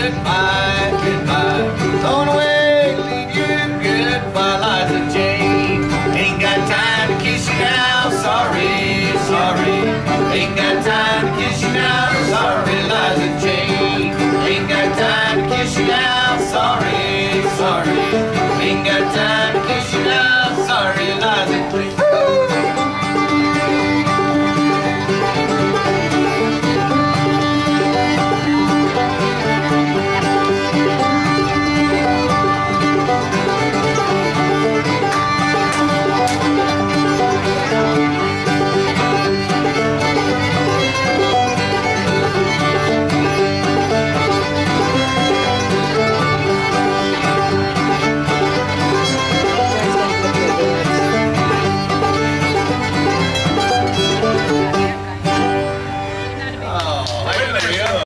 goodbye, goodbye. Going away, leave you goodbye, Liza Jane. Ain't got time to kiss you now, sorry, sorry. Ain't got time to kiss you now, sorry, Liza Jane. Ain't got time to kiss you now, sorry, sorry.